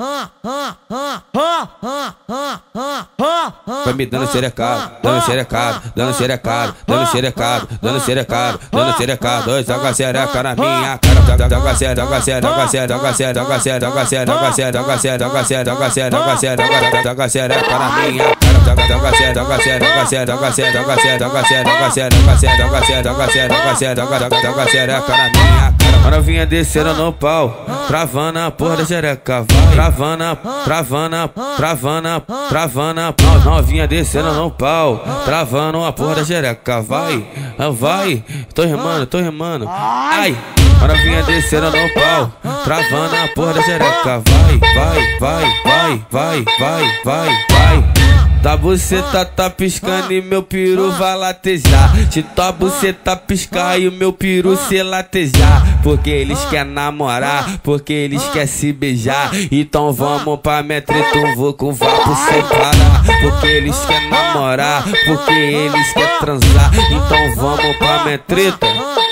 Vai me dando xerecado, dando xerecado, dando xerecado, dando xerecado, dando xerecado, dando xerecado. Joga xereca na minha cara, joga xereca, joga xereca, joga xereca, joga xereca, joga xereca, joga xereca, joga xereca, joga xereca, joga xereca, joga xereca, joga xereca na minha cara, joga xereca, joga xereca, joga xereca, joga xereca, joga xereca, joga xereca, joga xereca, joga xereca, joga xereca, joga xereca, joga xereca na minha cara. A novinha descendo no pau, travando a porra da xereca, vai travando, travando, travando, travando. Novinha descendo no pau, travando a porra da xereca, vai, vai. Tô remando, ai. A novinha descendo no pau, travando a porra da xereca, vai, vai, vai, vai, vai, vai, vai, vai. Tua buceta tá piscando e meu peru vai latejar. Se tua buceta piscar e o meu peru se latejar. Porque eles querem namorar, porque eles querem se beijar. Então vamos pra minha treta, um vou com vapo sem parar. Porque eles querem namorar, porque eles querem transar. Então vamos pra minha treta.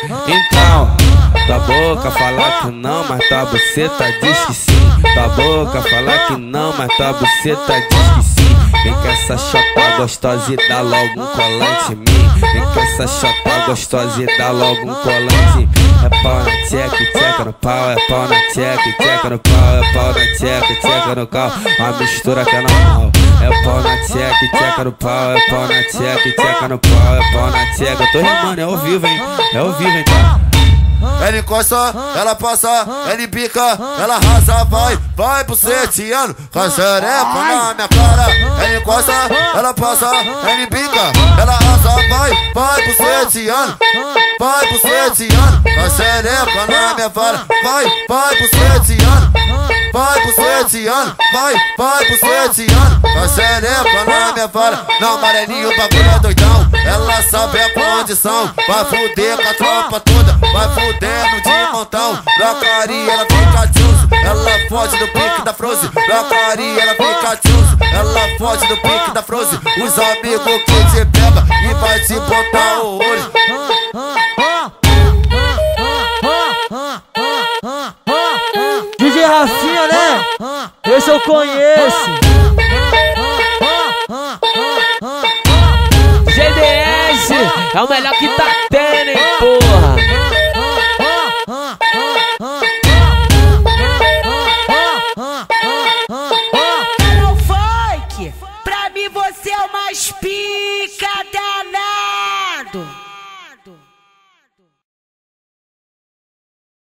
Então, tua boca fala que não, mas tua buceta diz que sim. Tua boca fala que não, mas tua buceta diz que sim. Vem com essa chota gostosa e dá logo um colante em mim. Vem com essa chota gostosa e dá logo um colante em mim. É pau na tcheca, tcheca no pau. É pau na tcheca, tcheca no pau. É pau na tcheca, tcheca no cal. Uma mistura que é normal. É pau na tcheca, tcheca no pau. É pau na tcheca, tcheca no pau. É pau na tcheca. Eu tô rimando, é ao vivo, hein? É ao vivo, hein, tá? Ela encosta, ela passa, ela embica, ela arrasa, vai, vai buceteando com a xereca na minha cara. Ela encosta, ela passa, ela embica, ela arrasa, vai, vai buceteando, vai buceteando com a xereca na minha vara. Vai, vai buceteando, vai buceteando, vai buceteando com a xereca na minha vara. Na amarelinho o bagulho é doidão, ela sabe a condição. Vai fuder com a tropa toda, vai fuder de montão. Locaria, ela fica tchus, ela foge do pique da Frozen. Locaria, ela fica tchus, ela foge do pique da Frozen. Os amigos que te pega e vai te botar o olho. DJ Rafinha, né? Esse eu conheço. GDS é o melhor que tá tendo.